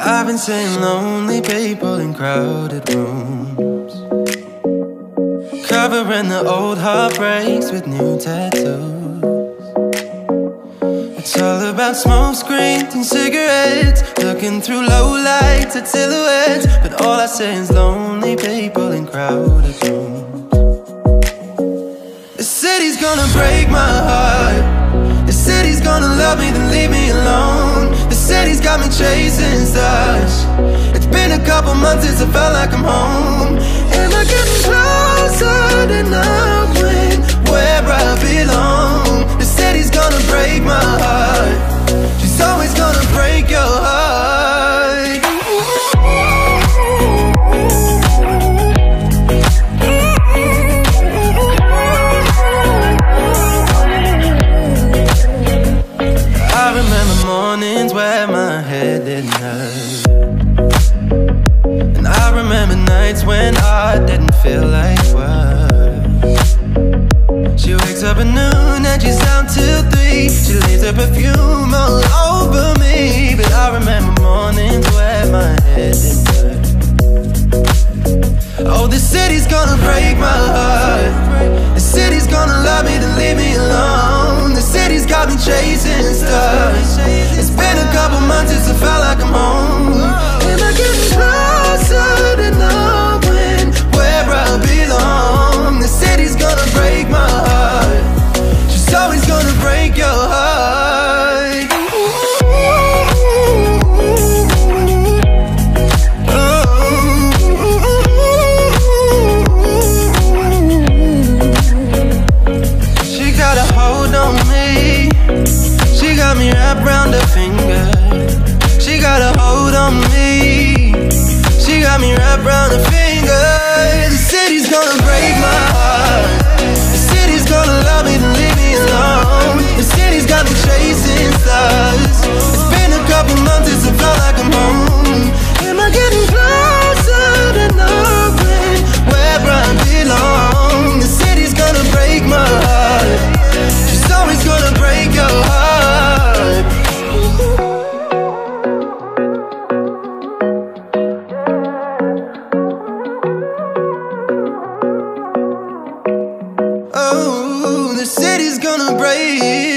I've been seeing lonely people in crowded rooms, covering the old heartbreaks with new tattoos. It's all about smoke screens and cigarettes, looking through low lights at silhouettes. But all I see is lonely people in crowded rooms. The city's gonna break my heart. The city's gonna love me then leave me alone. The city's got me chasing stars. It's been a couple months since I felt like I'm home. Am I getting closer to knowing where I belong? The city's gonna break my heart. She's always gonna break your heart. I remember mornings where my head didn't hurt, and I remember nights when I didn't feel like work. She wakes up at noon and she's out till 3. She leaves her perfume all over me. But I remember mornings where my head didn't hurt. Oh, the city's gonna break my heart. The city's gonna love me then leave me alone. The city's got me chasing stars. It's been a couple months since I felt like I'm home. Am I getting closer to knowing where I belong? The city's gonna break my heart. She's always gonna break your heart. She got a hold on me. She got me wrapped round her finger. She got a hold on me. She got me wrapped round her finger. The city's gonna break my heart. The city's gonna love me then leave me alone. The city's got me chasing stars. It's been a couple months since I felt like I'm home. Am I getting closer to knowing where I belong? The city's gonna break my heart. She's always gonna break your heart. Oh, the city's gonna break